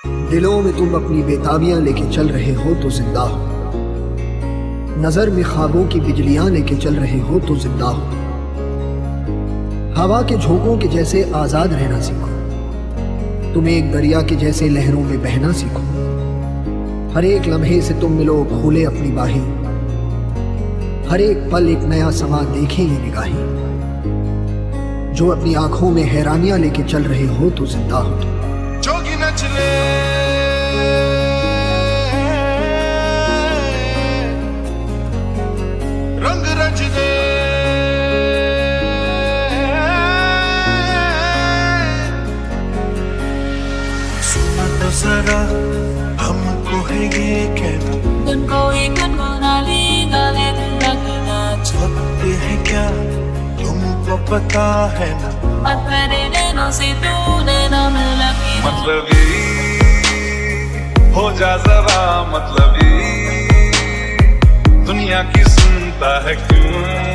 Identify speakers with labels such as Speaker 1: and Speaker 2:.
Speaker 1: दिलों में तुम अपनी बेताबियां लेके चल रहे हो तो जिंदा हो, नजर में ख्वाबों की बिजलियां लेके चल रहे हो तो जिंदा हो। हवा के झोंकों के जैसे आजाद रहना सीखो, तुम एक दरिया के जैसे लहरों में बहना सीखो। हर एक लम्हे से तुम मिलो खोले अपनी बाहें, हर एक पल एक नया समा देखे ये निगाहें। जो अपनी आंखों में हैरानियां लेके चल रहे हो तो जिंदा हो तुम।
Speaker 2: जोगी न चले रंग रच दे, सुना तो जरा हमको है ये कहना, वक्त है क्या तुमको पता है ना, मतलब हो जा जरा मतलब दुनिया की सुनता है क्यों।